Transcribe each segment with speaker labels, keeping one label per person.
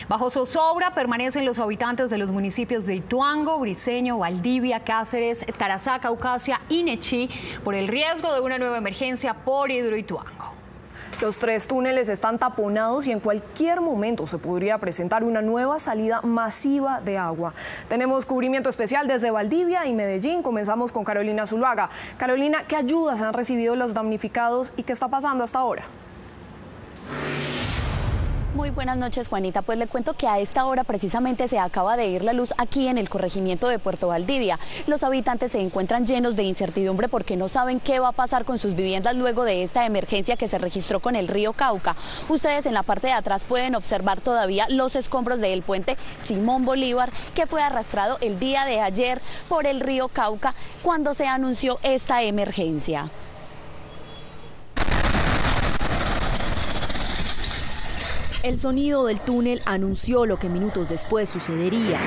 Speaker 1: Bajo zozobra permanecen los habitantes de los municipios de Ituango, Briceño, Valdivia, Cáceres, Tarazá, Caucasia y Nechí por el riesgo de una nueva emergencia por Hidroituango.
Speaker 2: Los 3 túneles están taponados y en cualquier momento se podría presentar una nueva salida masiva de agua. Tenemos cubrimiento especial desde Valdivia y Medellín. Comenzamos con Carolina Zuluaga. Carolina, ¿qué ayudas han recibido los damnificados y qué está pasando hasta ahora?
Speaker 3: Muy buenas noches, Juanita. Pues le cuento que a esta hora precisamente se acaba de ir la luz aquí en el corregimiento de Puerto Valdivia. Los habitantes se encuentran llenos de incertidumbre porque no saben qué va a pasar con sus viviendas luego de esta emergencia que se registró con el río Cauca. Ustedes en la parte de atrás pueden observar todavía los escombros del puente Simón Bolívar, que fue arrastrado el día de ayer por el río Cauca cuando se anunció esta emergencia.
Speaker 4: El sonido del túnel anunció lo que minutos después sucedería.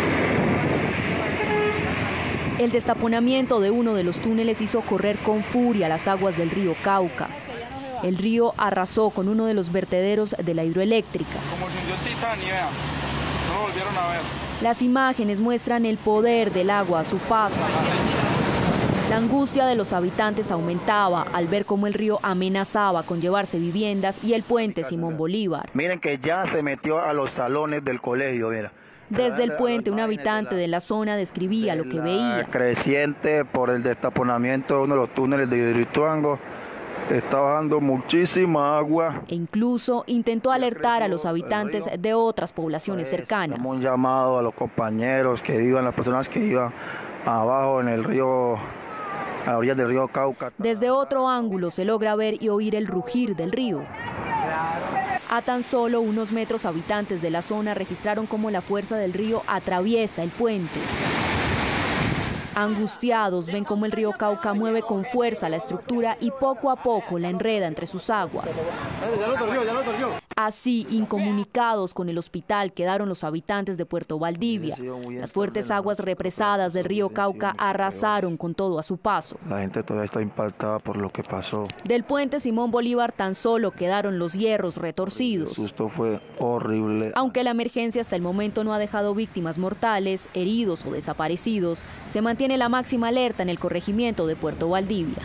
Speaker 4: El destaponamiento de uno de los túneles hizo correr con furia las aguas del río Cauca. El río arrasó con uno de los vertederos de la hidroeléctrica.
Speaker 5: Como se hundió Titanic, vean, no lo volvieron a ver.
Speaker 4: Las imágenes muestran el poder del agua a su paso. La angustia de los habitantes aumentaba al ver cómo el río amenazaba con llevarse viviendas y el puente Simón Bolívar.
Speaker 6: Miren que ya se metió a los salones del colegio, mira.
Speaker 4: Desde el puente, un habitante de la zona describía lo que veía.
Speaker 6: Creciente por el destaponamiento de uno de los túneles de Hidroituango. Está bajando muchísima agua.
Speaker 4: E incluso intentó alertar a los habitantes de otras poblaciones cercanas.
Speaker 6: Hemos un llamado a los compañeros que vivan, las personas que vivan abajo en el río, a orillas del río Cauca.
Speaker 4: Desde otro ángulo se logra ver y oír el rugir del río. A tan solo unos metros, habitantes de la zona registraron cómo la fuerza del río atraviesa el puente. Angustiados ven cómo el río Cauca mueve con fuerza la estructura y poco a poco la enreda entre sus aguas. Así, incomunicados con el hospital, quedaron los habitantes de Puerto Valdivia. Las fuertes aguas represadas del río Cauca arrasaron con todo a su paso.
Speaker 6: La gente todavía está impactada por lo que pasó.
Speaker 4: Del puente Simón Bolívar tan solo quedaron los hierros retorcidos.
Speaker 6: El susto fue horrible.
Speaker 4: Aunque la emergencia hasta el momento no ha dejado víctimas mortales, heridos o desaparecidos, se mantiene la máxima alerta en el corregimiento de Puerto Valdivia.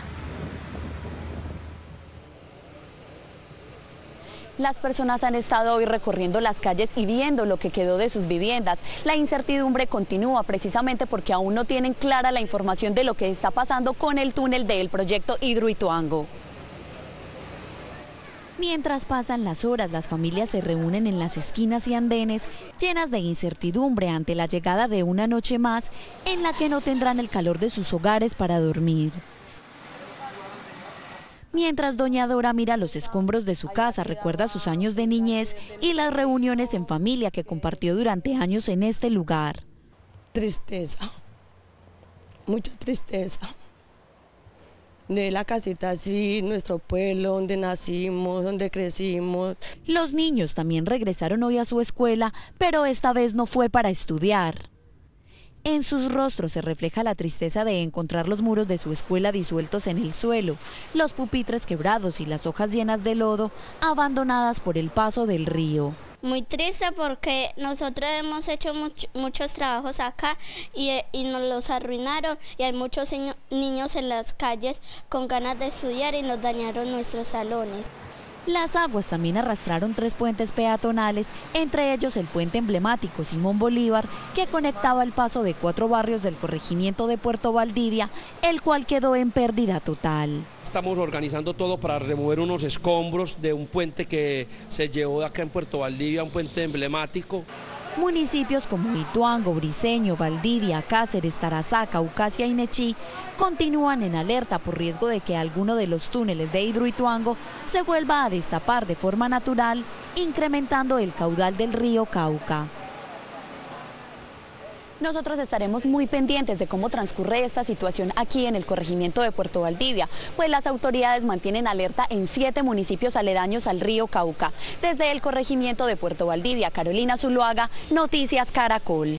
Speaker 3: Las personas han estado hoy recorriendo las calles y viendo lo que quedó de sus viviendas. La incertidumbre continúa precisamente porque aún no tienen clara la información de lo que está pasando con el túnel del proyecto Hidroituango. Mientras pasan las horas, las familias se reúnen en las esquinas y andenes llenas de incertidumbre ante la llegada de una noche más en la que no tendrán el calor de sus hogares para dormir. Mientras doña Dora mira los escombros de su casa, recuerda sus años de niñez y las reuniones en familia que compartió durante años en este lugar.
Speaker 7: Tristeza, mucha tristeza. De la casita así, nuestro pueblo, donde nacimos, donde crecimos.
Speaker 3: Los niños también regresaron hoy a su escuela, pero esta vez no fue para estudiar. En sus rostros se refleja la tristeza de encontrar los muros de su escuela disueltos en el suelo, los pupitres quebrados y las hojas llenas de lodo, abandonadas por el paso del río.
Speaker 8: Muy triste porque nosotros hemos hecho muchos trabajos acá y nos los arruinaron y hay muchos niños en las calles con ganas de estudiar y nos dañaron nuestros salones.
Speaker 3: Las aguas también arrastraron 3 puentes peatonales, entre ellos el puente emblemático Simón Bolívar, que conectaba el paso de 4 barrios del corregimiento de Puerto Valdivia, el cual quedó en pérdida total.
Speaker 9: Estamos organizando todo para remover unos escombros de un puente que se llevó de acá en Puerto Valdivia, un puente emblemático.
Speaker 3: Municipios como Ituango, Briceño, Valdivia, Cáceres, Tarazá, Caucasia y Nechí continúan en alerta por riesgo de que alguno de los túneles de Hidroituango se vuelva a destapar de forma natural, incrementando el caudal del río Cauca. Nosotros estaremos muy pendientes de cómo transcurre esta situación aquí en el corregimiento de Puerto Valdivia, pues las autoridades mantienen alerta en 7 municipios aledaños al río Cauca. Desde el corregimiento de Puerto Valdivia, Carolina Zuluaga, Noticias Caracol.